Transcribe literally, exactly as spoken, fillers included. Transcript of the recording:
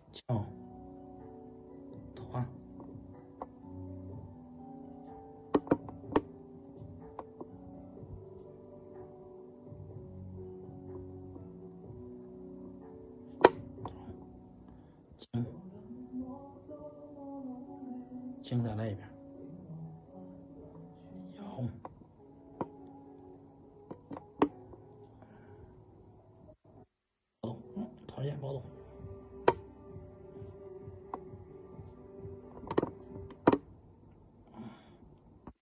叫团，经经在那边，摇，暴动，嗯，团线暴动。